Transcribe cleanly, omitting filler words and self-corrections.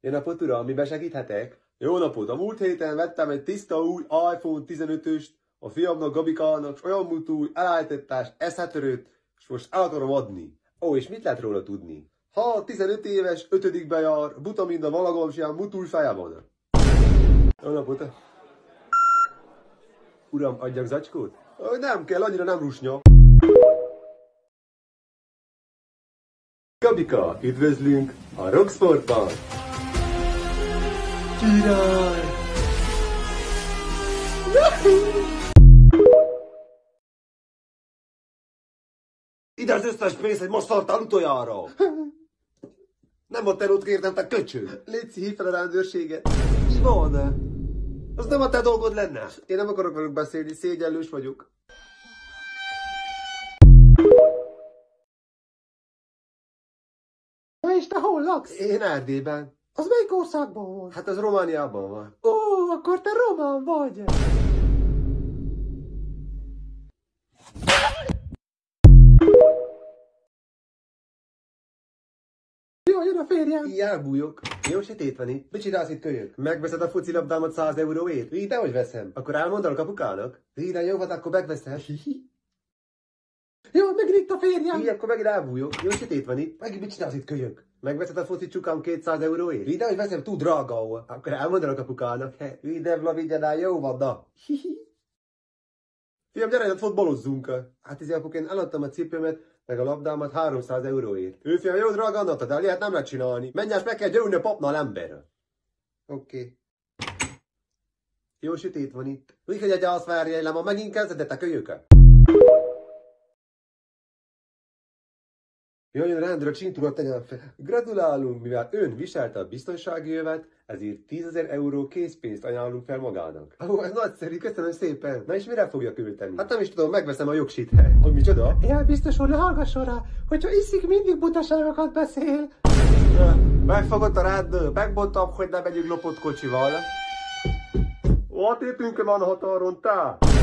Jó napot, uram, miben segíthetek? Jó napot, a múlt héten vettem egy tiszta új iPhone 15-öst, a fiamnak, Gabikának, s olyan múltúj elállítettás, eszhetörőt, és most el akarom adni. Ó, és mit lehet róla tudni? Ha 15 éves, 5-be jár, buta mind a malagomsján, mutúj feje van. Jó napot. Uram, adjak zacskót? Nem kell, annyira nem rusnya. Gabika, üdvözlünk a Rocksportban! Király! Ide az összes pénzt, hogy most szartál utoljára! Nem a terót kértem, te köcsög! Légy hívd fel a rendőrséget! Mi van? Az nem a te dolgod lenne! Én nem akarok velük beszélni, szégyellős vagyok. Na és te hol laksz? Én Erdélyben. Az melyik országban van? Hát az Romániában van. Ó, akkor te román vagy! Jó, jön a férjem! Elbújok. Jó sötét van itt. Mit csinálsz itt, kölyök? Megveszed a focilabdámat 100 euróért? Így dehogy veszem. Akkor elmondom apukának? Így, jó, hát akkor megveszed. Jó, megint itt a férjem! Így, akkor megint elbújok. Jó sötét van itt. Megint mit csinálsz itt, kölyök? Megveszed a foci csukám 200 euróért? Így, dehogy veszem, túl drága. Akkor elmondom apukának. Így, Devla, vigyed, jó van, na. Fiam, gyere, hogy fotbalozzunk. Hát ez apuk, én eladtam a cipőmet, meg a labdámat 300 euróért. Ő fiam, jó drága adnod, de ilyet nem lehet csinálni. Menjás, meg kell győrni a papnál ember. Oké. Jó sötét van itt. Úgy, hogy egy azt várja, ma megint kezdett a kölyöke. Jöjjön rendőr, a csintúrat tegyen fel. Gratulálunk, mivel ön viselte a biztonsági jövet, ezért 10 000 euró készpénzt ajánlunk fel magának. Ó, ez nagyszerű, köszönöm szépen. Na és mire fogja költeni? Hát nem is tudom, megveszem a jogsit. Hogy micsoda? Ja, biztos úr, ne hallgasson rá, hogyha iszik, mindig butaságokat beszél. Megfogott a rendőr, megbottam, hogy ne megyünk lopott kocsival. Ott épünk van a határon, te?